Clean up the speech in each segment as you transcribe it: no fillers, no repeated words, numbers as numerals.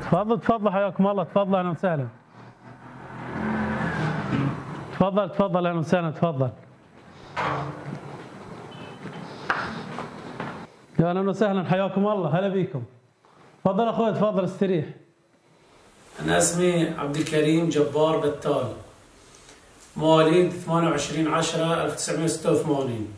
تفضل تفضل، حياكم الله، تفضل اهلا وسهلا. تفضل تفضل اهلا وسهلا، تفضل. يا اهلا وسهلا، حياكم الله، هلا بيكم. تفضل اخوي، تفضل استريح. انا اسمي عبد الكريم جبار بتال، مواليد 28/10/1986.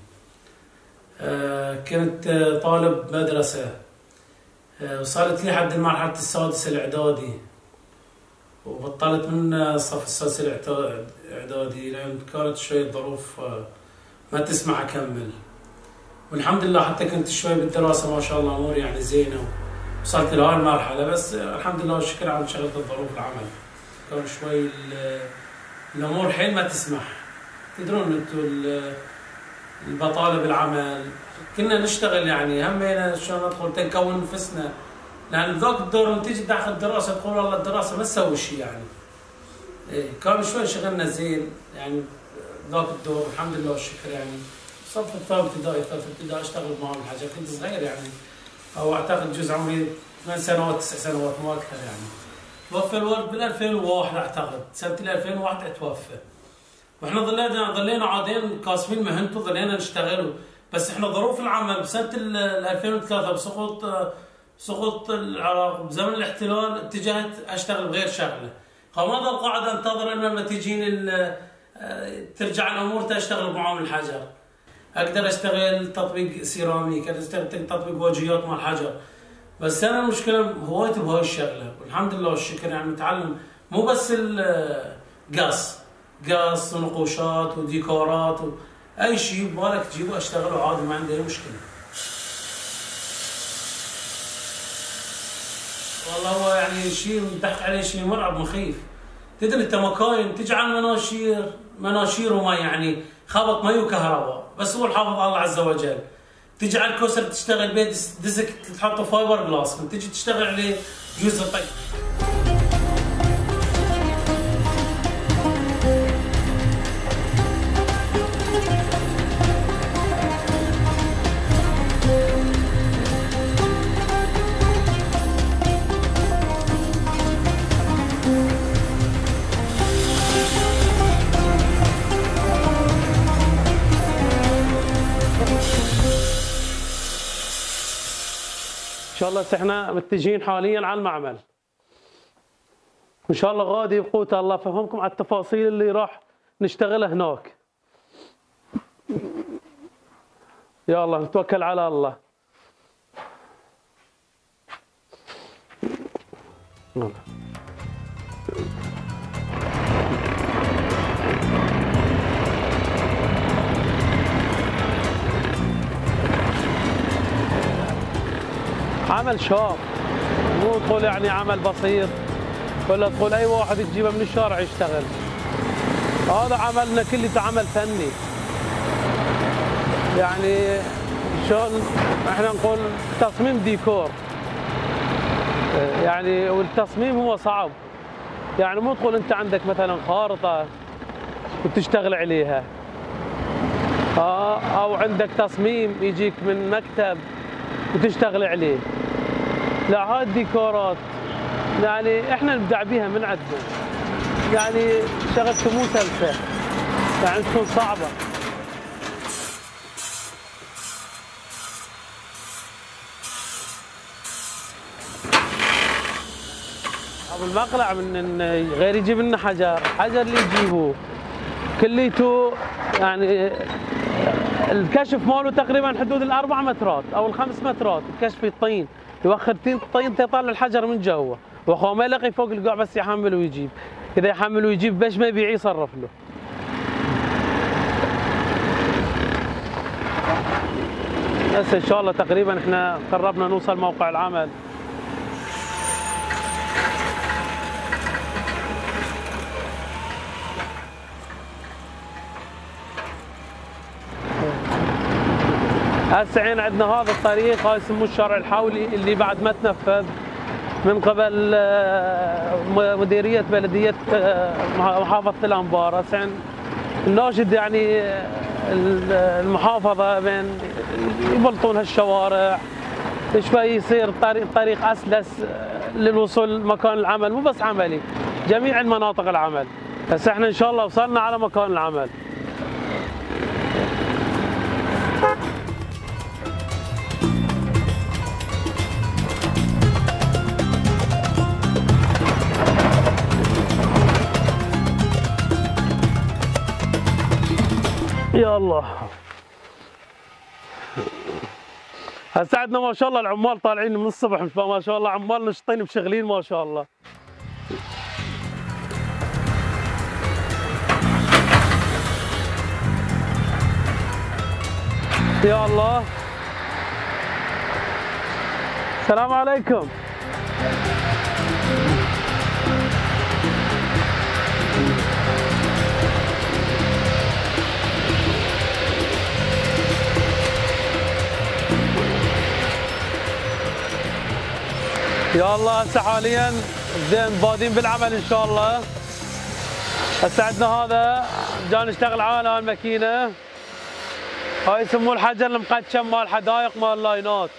كنت طالب مدرسة، وصلت لي حد مرحلة السادس الإعدادي، وبطلت من الصف السادس الإعدادي لأن كانت شوية ظروف ما تسمح أكمل. والحمد لله حتى كنت شوي بالدراسة ما شاء الله أموري يعني زينة، وصلت لهاي المرحلة، بس الحمد لله والشكر على شغلة الظروف العمل كان شوي الأمور حيل ما تسمح. تدرون أنتم البطالة بالعمل، كنا نشتغل يعني همينا شلون ندخل تنكون نفسنا، لأن ذاك الدور لما تيجي داخل الدراسة تقول والله الدراسة ما تسوي شيء يعني. كان شوي شغلنا زين يعني ذاك الدور الحمد لله والشكر يعني. صف الثالث ابتدائي اشتغل معهم الحاجة، كنت صغير يعني، أو أعتقد جزء عمري 8 سنوات 9 سنوات مو أكثر يعني. توفى الوالد بال 2001 أعتقد، سنة 2001 اتوفى. واحنا ظلينا عادين كاسبين مهنته، ظلينا نشتغل، بس احنا ظروف العمل بسنه 2003 بسقوط العراق بزمن الاحتلال اتجهت اشتغل بغير شغله، فما ظل قاعد انتظر لما تجيني ترجع الامور اشتغل بمعامل الحجر. اقدر اشتغل تطبيق سيراميك، اقدر اشتغل تطبيق واجهات مال الحجر، بس انا المشكله هوايتي بهاي الشغله، والحمد لله والشكر يعني متعلم مو بس قص ونقوشات وديكورات اي شيء ببالك تجيبه اشتغله عادي، ما عندي اي مشكله. والله هو يعني شيء ضحك عليه، شيء مرعب مخيف. تدري انت مكاين تجعل مناشير وما يعني خبط مي وكهرباء، بس هو الحافظ الله عز وجل. تجعل كوسر تشتغل بيه ديسك تحطه فايبر جلاس، من تجي تشتغل عليه جزء طق. ان شاء الله احنا متجهين حاليا على المعمل، وان شاء الله غادي بقوت الله فهمكم على التفاصيل اللي راح نشتغلها هناك. يا الله نتوكل على الله. عمل شاق، مو تقول يعني عمل بسيط ولا تقول اي واحد تجيبه من الشارع يشتغل. هذا عملنا كله عمل فني، يعني شلون احنا نقول تصميم ديكور يعني، والتصميم هو صعب يعني، مو تقول انت عندك مثلا خارطه وتشتغل عليها، او عندك تصميم يجيك من مكتب وتشتغل عليه. لا، هاي الديكورات يعني احنا نبدع بيها من عندنا، يعني شغلته مو سلسه يعني تكون صعبه. ابو المقلع من غير يجيب لنا حجر اللي يجيبوه كليته يعني الكشف ماله تقريبا حدود ال4 مترات او ال5 مترات، الكشف الطين يوخر طين يطلع الحجر من جوا، واخوه ما يلقي فوق القاع بس يحمل ويجيب، اذا يحمل ويجيب باش ما يبيع يصرف له. هسه ان شاء الله تقريبا احنا قربنا نوصل موقع العمل. هسه عين عندنا هذا الطريق، هاي يسموه الشارع الحولي اللي بعد ما تنفذ من قبل مديرية بلدية محافظة الأنبار. هسه الناشد يعني المحافظة بين يبلطون هالشوارع شوي، يصير الطريق أسلس للوصول مكان العمل، مو بس عملي، جميع المناطق العمل. هسه احنا ان شاء الله وصلنا على مكان العمل. يا الله. هسه عندنا ما شاء الله العمال طالعين من الصبح، ما شاء الله عمال نشطين بشغلين ما شاء الله. يا الله. السلام عليكم. يا الله. هسه حاليا بادين بالعمل ان شاء الله. هسه عندنا هذا جاي نشتغل على هاي الماكينه، هاي يسموه الحجر المقتشم مال الحدائق، مال اللاينات،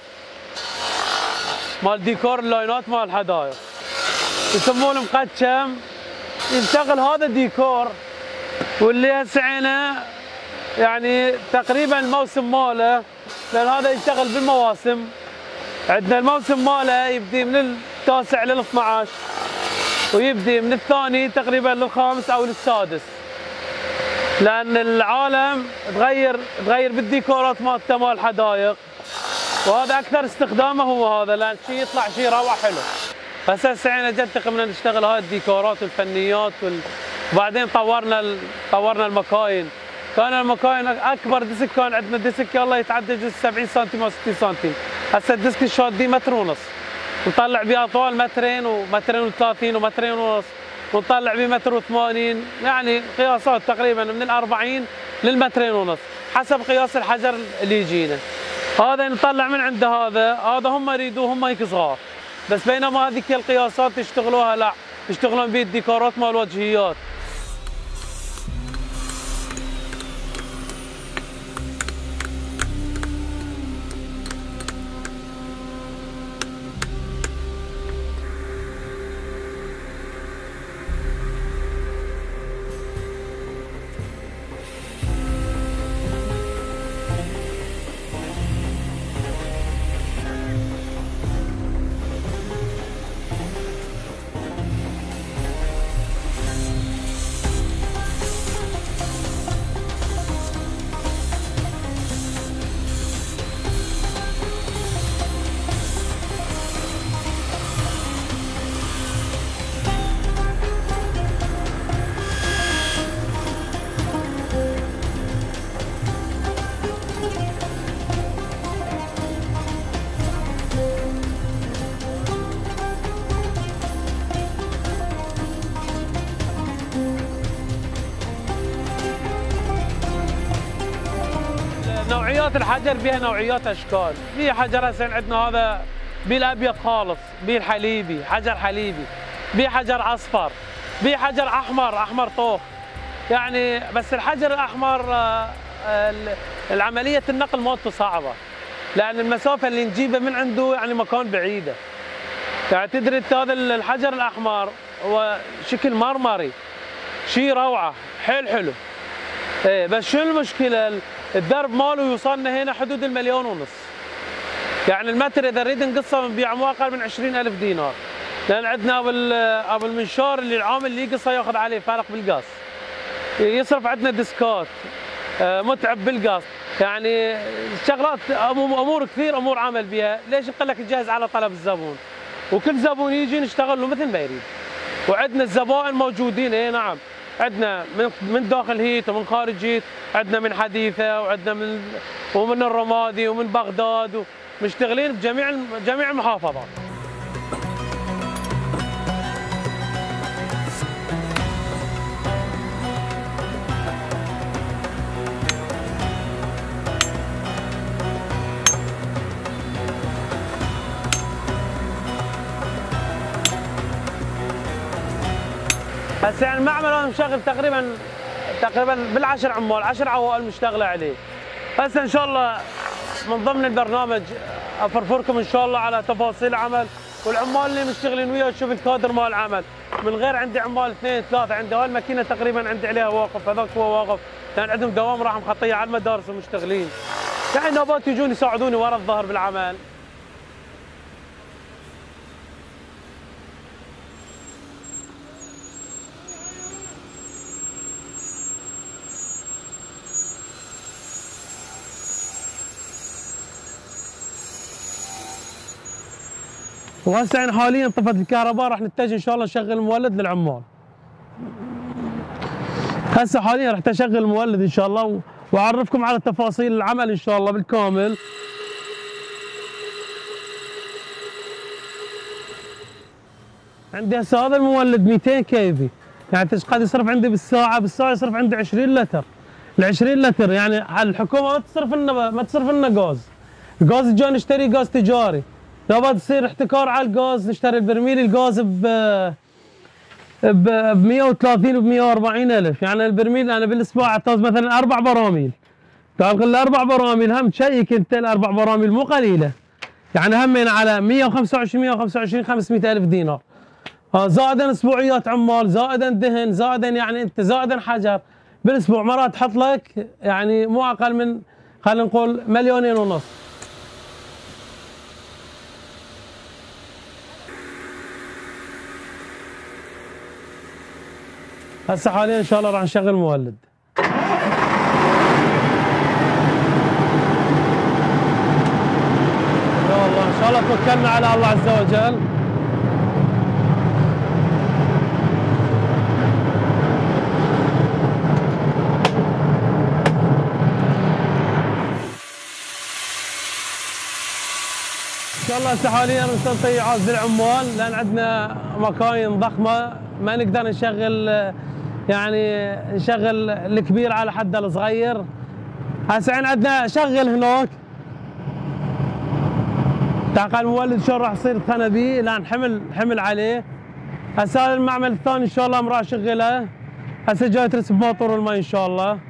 مال ديكور اللاينات مال الحدائق، يسموه المقتشم. يشتغل هذا الديكور، واللي هسه عينه يعني تقريبا الموسم ماله، لان هذا يشتغل بالمواسم. عندنا الموسم ماله يبدي من التاسع لل 12، ويبدي من الثاني تقريبا للخامس او للسادس، لان العالم تغير بالديكورات مالته مال الحدائق، وهذا اكثر استخدامه هو هذا، لان شيء يطلع شيء روعه حلو. هسه سعينا جد قمنا نشتغل هاي الديكورات والفنيات وبعدين طورنا المكاين. كان المكاين اكبر ديسك كان عندنا ديسك الله يتعدى 70 سم او 60 سم. هسه الديسك الشادي متر ونص، نطلع بيه اطوال مترين ومترين و30 ومترين ونص، ونطلع بيه متر و80، يعني قياسات تقريبا من ال40 للمترين ونص حسب قياس الحجر اللي يجينا. هذا نطلع من عند هذا هم يريدوه هم هيك صغار، بس بينما هذيك القياسات يشتغلوها لا، يشتغلون بيه الديكورات مال الوجهيات. نوعيات الحجر بها نوعيات اشكال، في حجر هسه عندنا هذا بالابيض خالص، بالحليبي حجر حليبي، بحجر اصفر، بحجر احمر طوخ. يعني بس الحجر الاحمر العمليه النقل مالته صعبه، لان المسافه اللي نجيبه من عنده يعني مكان بعيده. يعني تدري انت هذا الحجر الاحمر هو شكل مرمري، شيء روعه حلو. ايه بس شو المشكله؟ الدرب ماله يوصلنا هنا حدود ال1.5 مليون. يعني المتر اذا نريد نقصه بنبيعه مو اقل من 20,000 دينار، لان عندنا ابو المنشار اللي العامل اللي يقصه ياخذ عليه فارق بالقص، يصرف عندنا ديسكات، متعب بالقص. يعني شغلات امور كثير، امور عمل بها. ليش نقول لك تجهز على طلب الزبون، وكل زبون يجي نشتغل له مثل ما يريد. وعندنا الزبائن موجودين، اي نعم، عندنا من داخل هيت ومن خارج هيت، عندنا من حديثه وعندنا ومن الرمادي ومن بغداد، ومشتغلين بجميع المحافظات. هسه يعني المعمل انا مشغل تقريبا بال10 عمال، 10 عوائل مشتغله عليه. هسه ان شاء الله من ضمن البرنامج افرفركم ان شاء الله على تفاصيل عمل والعمال اللي مشتغلين وياه تشوف الكادر مال العمل، من غير عندي عمال 2 3 عندي هاي الماكينه تقريبا عندي عليها واقف، هذاك هو واقف، لان عندهم دوام راح مخطيه على المدارس ومشتغلين. يعني نوبات يجون يساعدوني ورا الظهر بالعمل. وهسه يعني حاليا طفت الكهرباء، راح نتجه ان شاء الله نشغل المولد للعمال. هسه حاليا راح اشغل المولد ان شاء الله واعرفكم على تفاصيل العمل ان شاء الله بالكامل. عندي هسه هذا المولد 200 كيفي، يعني قد يصرف عندي بالساعه يصرف عندي 20 لتر. ال 20 لتر يعني الحكومه ما تصرف لنا غاز. الغاز جاي نشتري غاز تجاري. لو تصير احتكار على الغاز، نشتري البرميل الغاز ب 130 و ب 140 الف، يعني البرميل انا بالاسبوع اعتز مثلا 4 براميل. تاخذ الاربع براميل هم تشيك انت الاربع براميل مو قليله. يعني همين على 125 500 الف دينار. زائدا اسبوعيات عمال، زائدا دهن، زائدا يعني انت زائدا حجر. بالاسبوع مرات تحط لك يعني مو اقل من خلينا نقول 2.5 مليون. هسه حاليا ان شاء الله راح نشغل مولد. يا الله ان شاء الله توكلنا على الله عز وجل. ان شاء الله هسه حاليا نسوي عازل العمال، لان عندنا مكاين ضخمه ما نقدر نشغل يعني نشغل الكبير على حد الصغير. هسه عندنا شغل هناك. تعال المولد شلون راح يصير الخنبي لان حمل عليه. هسه هذا المعمل الثاني ان شاء الله راح اشغله. هسه جاي ترسب موتور الماء ان شاء الله.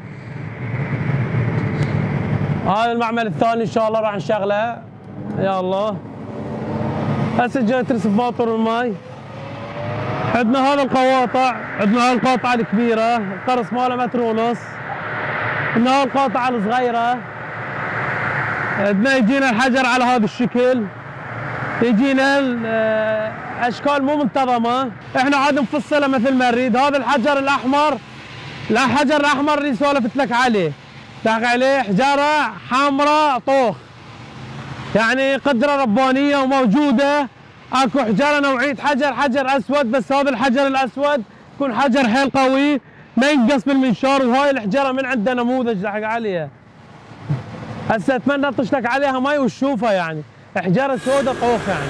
هذا المعمل الثاني ان شاء الله راح نشغله. يا الله. هسه جاي ترسب موتور الماء. عندنا هذا القواطع، عندنا هاي القاطعة الكبيرة، القرص ماله 1.5 متر. عندنا هاي القاطعة الصغيرة. عندنا يجينا الحجر على هذا الشكل. يجينا اشكال مو منتظمة، احنا عاد نفصلها مثل ما نريد. هذا الحجر الأحمر، الحجر الأحمر اللي سولفت لك عليه، تلاقي عليه حجارة حمراء طوخ. يعني قدرة ربانية وموجودة. اكو حجاره نوعيه حجر اسود، بس هذا الحجر الاسود يكون حجر حيل قوي ما ينقص بالمنشار. وهاي الحجاره من عندنا نموذج لحق عليها. هسه اتمنى اطش لك عليها ماي وتشوفها، يعني حجاره سوداء طوخ يعني.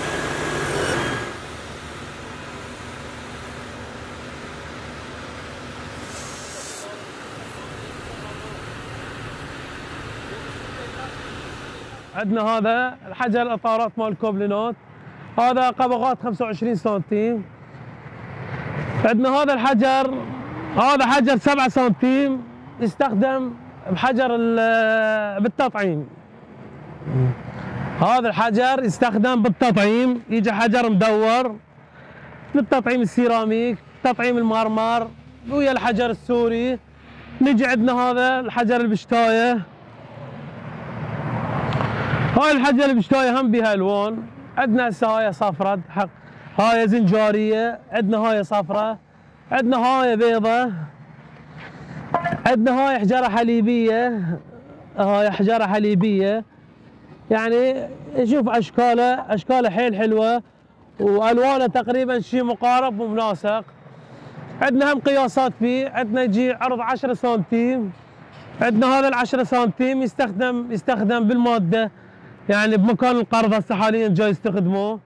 عندنا هذا الحجر الاطارات مال الكوبلينات، هذا قبغات 25 سنتيم. عندنا هذا الحجر، هذا حجر 7 سنتيم يستخدم بحجر بالتطعيم. هذا الحجر يستخدم بالتطعيم، يجي حجر مدور للتطعيم السيراميك، تطعيم المرمر ويا الحجر السوري. نجي عندنا هذا الحجر البشتايه. هاي الحجر البشتايه هم بها الوان. عندنا هسه هاي صفرة، هاي زنجاريه، عندنا هاي صفرة، عندنا هاي بيضة، عندنا هاي حجارة حليبية. هاي حجارة حليبية، يعني شوف اشكاله حيل حلوة والوانه تقريبا شيء مقارب ومناسق. عندنا هم قياسات فيه، عندنا يجي عرض 10 سنتيم. عندنا هذا ال10 سنتيم يستخدم بالمادة، يعني بمكان القرض هسه حاليا جاي يستخدموه.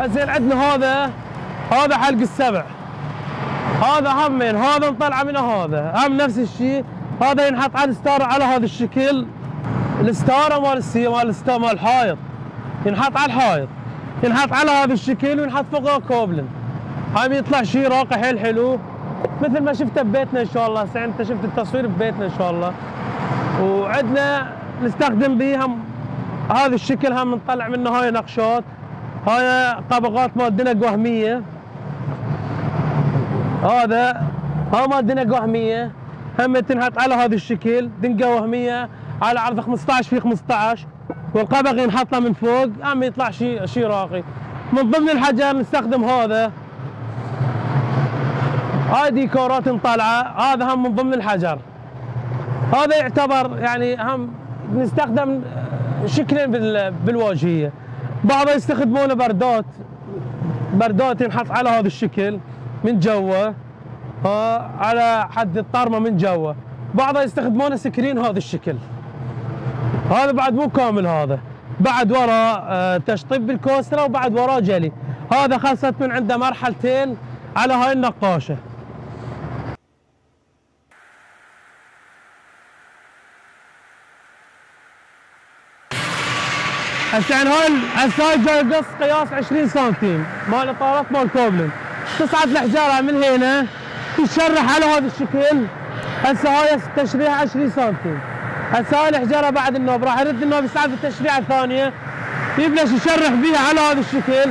زين عندنا هذا حلق السبع، هذا همين، هذا نطلع منه، هذا هم نفس الشيء، هذا ينحط على الستاره على هذا الشكل، الستاره مال الحائط، ينحط على الحائط، ينحط على هذا الشكل وينحط فوقه كوبلن، هم يطلع شيء راقي حيل حلو مثل ما شفته ببيتنا ان شاء الله. هسه انت شفت التصوير ببيتنا ان شاء الله. وعندنا نستخدم بهم هذا الشكل، هم نطلع منه هاي نقشات، هاي طبقات مال دنق وهميه، هذا مال دنق وهميه، هم تنحط على هذا الشكل، دنقه وهميه على عرض 15 في 15، والقبق ينحط له من فوق، هم يطلع شيء راقي. من ضمن الحجر نستخدم هذا، هاي ديكورات مطلعه، هذا هم من ضمن الحجر. هذا يعتبر يعني هم نستخدم شكلين بالواجهيه، بعض يستخدمونه بردات ينحط على هذا الشكل من جوا، على حد الطرمه من جوا، بعض يستخدمونه سكرين هذا الشكل. هذا بعد مو كامل، هذا بعد وراه تشطيب بالكوسترا وبعد وراه جلي. هذا خلصت من عنده مرحلتين على هاي النقاشه. هسه يعني هاي جاي قص قياس 20 سنتيم مال اطارات مال كوبلن، تصعد الحجاره من هنا تشرح على هذا الشكل. هسه هاي تشريح 20 سنتيم، هسه هاي الحجاره بعد النوب راح يرد النوب يصعد التشريعه الثانيه، يبلش يشرح بيها على هذا الشكل،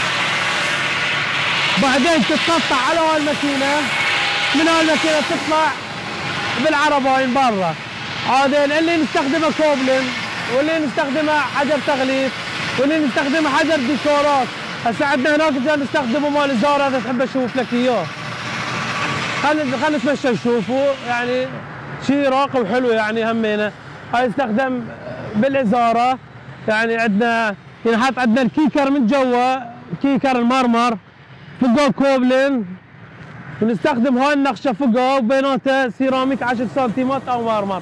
بعدين تتقطع على هاي الماكينه، من هاي الماكينه تطلع بالعرباين برا. عادين اللي نستخدمه كوبلن، واللي نستخدمه حجر تغليف، واللي نستخدمه حجر ديكورات. هسه عندنا هناك نستخدمه مال الزهره، اذا تحب اشوف لك اياه. خلينا نتمشى نشوفه، يعني شيء راقي وحلو يعني همينه. هاي يستخدم بالازاره، يعني عندنا ينحط عندنا الكيكر من جوا، كيكر المرمر فوقه كوبلن، ونستخدم هاي النقشه فوقه وبيناتها سيراميك 10 سنتيمات او مرمر.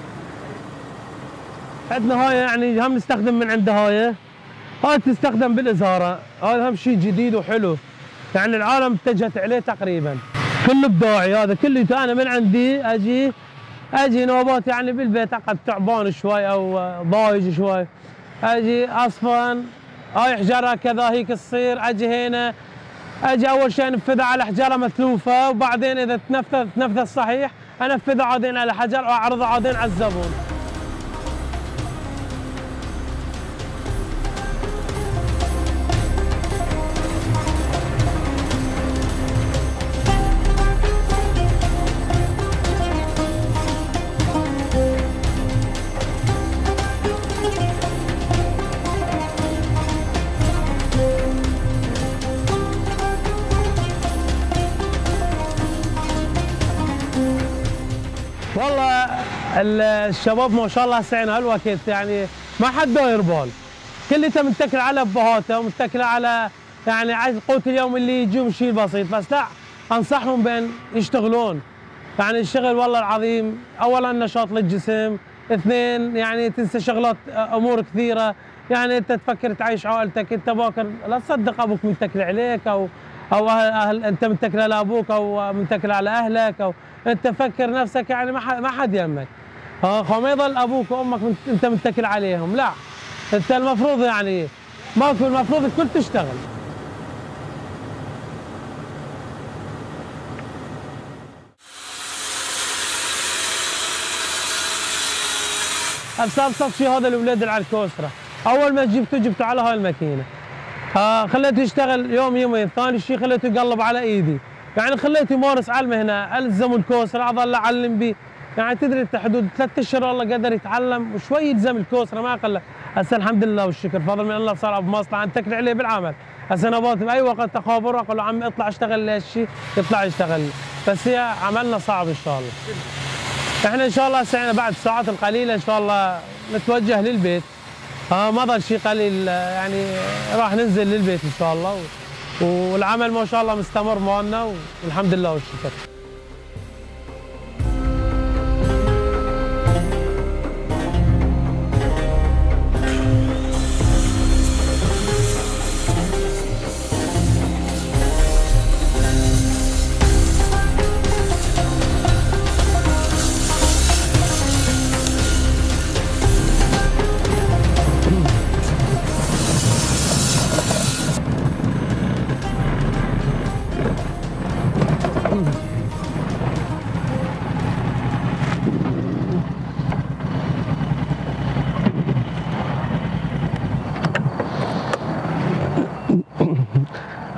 عندنا هاي يعني هم نستخدم من عنده هاي تستخدم بالازاره، هذا هم شيء جديد وحلو، يعني العالم اتجهت عليه تقريبا، كله ابداعي. هذا كله انا من عندي اجي نوبات يعني بالبيت اقعد تعبان شوي او ضايج شوي، اجي اصفن هاي حجره كذا هيك تصير، اجي هنا اجي اول شيء انفذها على حجره متلوفه، وبعدين اذا تنفذ صحيح انفذها عادين على حجر واعرضها عادين على الزبون. والله الشباب ما شاء الله هسه هالوقت يعني ما حد داير بال، كلته متكل على ابهاته ومتكل على يعني قوت اليوم اللي يجيهم شيء بسيط. بس لا، انصحهم بان يشتغلون، يعني الشغل والله العظيم اولا نشاط للجسم، اثنين يعني تنسى شغلات امور كثيره، يعني انت تفكر تعيش عائلتك، انت باكر لا تصدق ابوك متكل عليك او أهل انت متكل على ابوك او متكل على اهلك، او انت فكر نفسك يعني ما حد يمك، ما يضل ابوك وامك انت متكل عليهم، لا انت المفروض يعني ماكو، المفروض الكل تشتغل. ابسط شيء هذا الاولاد اللي على الكوسترا، اول ما جبته على هاي الماكينه، خليته يشتغل يوم يومين، ثاني شيء خليته يقلب على ايدي، يعني خليته يمارس على المهنه، الزم الكوسترا اظل اعلم به، يعني تدري انت حدود 3 اشهر والله قدر يتعلم وشوي يلزم الكوسترا ما اقل. هسه الحمد لله والشكر فضل من الله صار ابو مصلحه نتكل عليه بالعمل. هسه نبات باي وقت اخابره اقول له عمي اطلع اشتغل لهالشيء يطلع يشتغل، بس هي عملنا صعب ان شاء الله. احنا ان شاء الله هسه بعد الساعات القليله ان شاء الله نتوجه للبيت، ما ظل شيء قليل يعني راح ننزل للبيت ان شاء الله، والعمل ما شاء الله مستمر مالنا والحمد لله والشكر.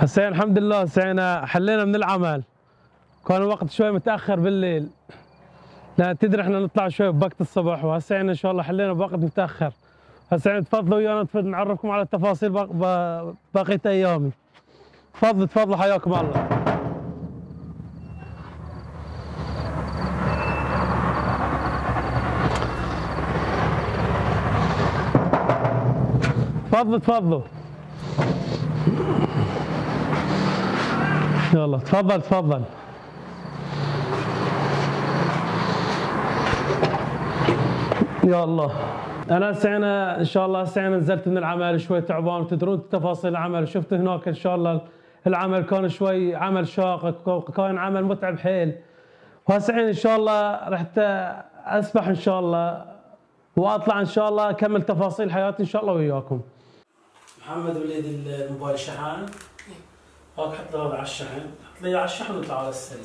هسه الحمد لله هسه حلينا من العمل، كان الوقت شوي متاخر بالليل، لا تدري احنا نطلع شوي بوقت الصبح، وهسه ان شاء الله حلينا بوقت متاخر. هسه تفضلوا ويانا نعرفكم على التفاصيل بقيه ايامي. تفضلوا حياكم الله. تفضلوا يلا تفضل. يا الله انا ان شاء الله نزلت من العمل شوي تعبان، وتدرون تفاصيل العمل، شفت هناك ان شاء الله العمل كان شوي عمل شاق، كان عمل متعب حيل. وهسه ان شاء الله رحت اسبح ان شاء الله، واطلع ان شاء الله اكمل تفاصيل حياتي ان شاء الله وياكم. محمد وليد الموبايل شحن، هاك حط له على الشحن، حط لي على الشحن وطلع على السليم.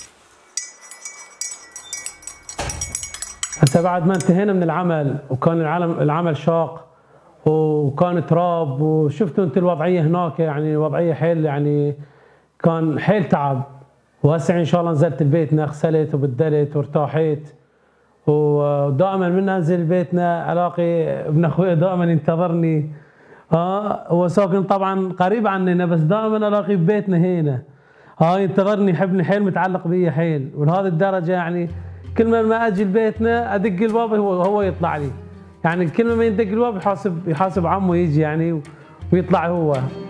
هسه بعد ما انتهينا من العمل، وكان العمل شاق وكان تراب، وشفتوا انت الوضعيه هناك، يعني وضعيه حيل، يعني كان حيل تعب. وهسه ان شاء الله نزلت بيتنا، غسلت وبدلت وارتاحيت. ودائما من انزل بيتنا الاقي ابن اخوي دائما ينتظرني، هو ساكن طبعا قريب عننا، بس دائما الاقيه ببيتنا هنا، ينتظرني، يحبني حيل، متعلق بي حيل، ولهذه الدرجه يعني كل ما اجي لبيتنا ادق الباب هو يطلع لي، يعني كل ما يدق الباب يحاسب عمه يجي يعني ويطلع هو.